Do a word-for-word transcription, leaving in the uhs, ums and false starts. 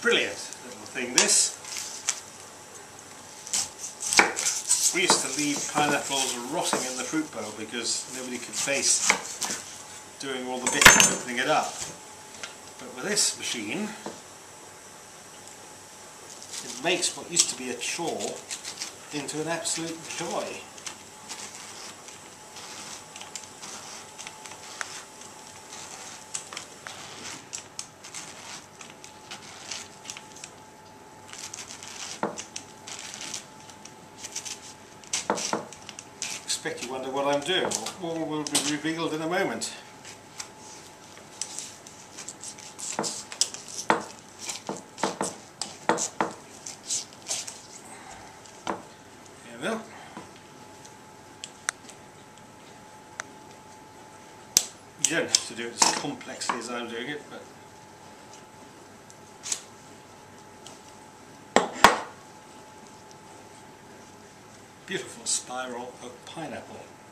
Brilliant little thing this. We used to leave pineapples rotting in the fruit bowl because nobody could face doing all the bits of opening it up. But with this machine, it makes what used to be a chore into an absolute joy. I expect you wonder what I'm doing. All will be revealed in a moment. Here we go. You don't have to do it as complexly as I'm doing it, but beautiful spiral of pineapple.